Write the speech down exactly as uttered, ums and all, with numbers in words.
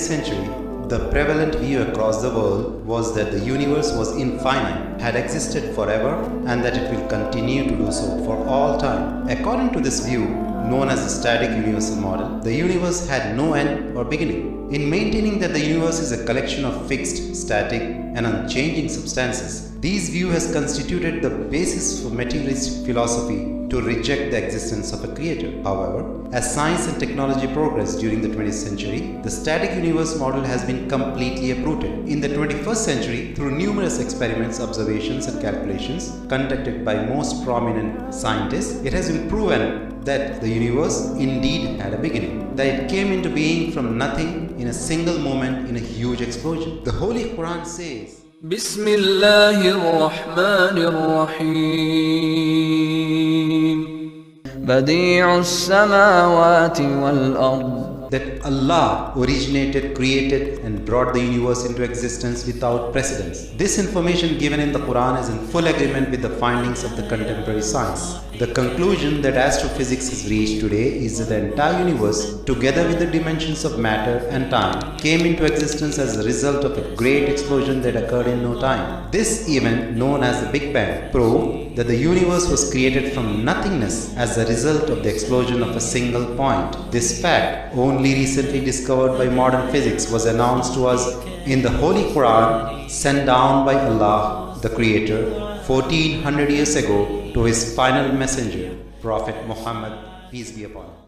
century, the prevalent view across the world was that the universe was infinite, had existed forever, and that it will continue to do so for all time. According to this view, known as the static universal model, the universe had no end or beginning. In maintaining that the universe is a collection of fixed, static, and unchanging substances, this view has constituted the basis for materialist philosophy to reject the existence of a creator. However, as science and technology progressed during the twentieth century, the static universe model has been completely uprooted. In the twenty-first century, through numerous experiments, observations, and calculations conducted by most prominent scientists, it has been proven that the universe indeed had a beginning, that it came into being from nothing in a single moment in a huge explosion. The Holy Quran says, بسم الله الرحمن الرحيم بديع السماوات والأرض, that Allah originated, created, and brought the universe into existence without precedence. This information given in the Quran is in full agreement with the findings of the contemporary science. The conclusion that astrophysics has reached today is that the entire universe, together with the dimensions of matter and time, came into existence as a result of a great explosion that occurred in no time. This event, known as the Big Bang, proved that the universe was created from nothingness as a result of the explosion of a single point. This fact, only recently discovered by modern physics, was announced to us in the Holy Quran, sent down by Allah, the Creator, fourteen hundred years ago to His final messenger, Prophet Muhammad, peace be upon him.